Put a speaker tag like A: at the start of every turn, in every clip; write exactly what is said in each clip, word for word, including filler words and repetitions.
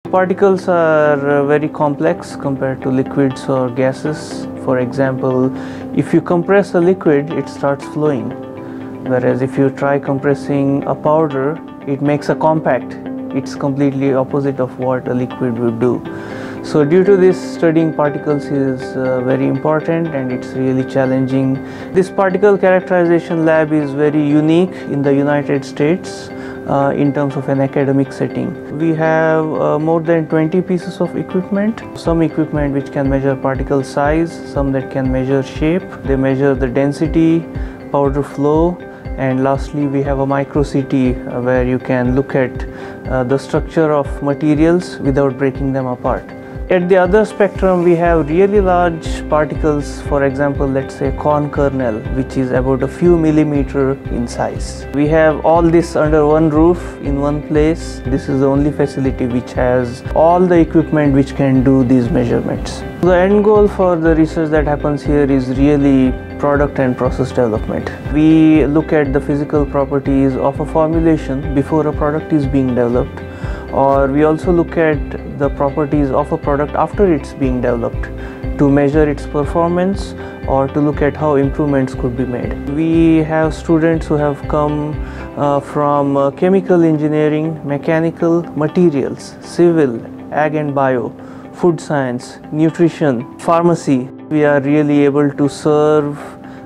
A: Particles are uh, very complex compared to liquids or gases. For example, if you compress a liquid, it starts flowing. Whereas if you try compressing a powder, it makes a compact. It's completely opposite of what a liquid would do. So due to this, studying particles is uh, very important and it's really challenging. This particle characterization lab is very unique in the United States uh, in terms of an academic setting. We have uh, more than twenty pieces of equipment. Some equipment which can measure particle size, some that can measure shape. They measure the density, powder flow, and lastly we have a micro C T uh, where you can look at uh, the structure of materials without breaking them apart. At the other spectrum, we have really large particles, for example, let's say corn kernel, which is about a few millimeter in size. We have all this under one roof in one place. This is the only facility which has all the equipment which can do these measurements. The end goal for the research that happens here is really product and process development. We look at the physical properties of a formulation before a product is being developed, or we also look at the properties of a product after it's being developed to measure its performance or to look at how improvements could be made. We have students who have come uh, from uh, chemical engineering, mechanical, materials, civil, ag and bio, food science, nutrition, pharmacy. We are really able to serve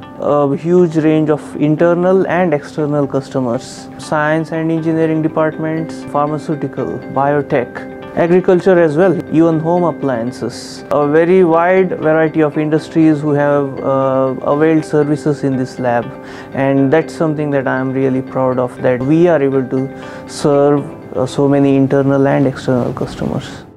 A: a huge range of internal and external customers. Science and engineering departments, pharmaceutical, biotech, agriculture as well, even home appliances. A very wide variety of industries who have uh, availed services in this lab, and that's something that I am really proud of, that we are able to serve uh, so many internal and external customers.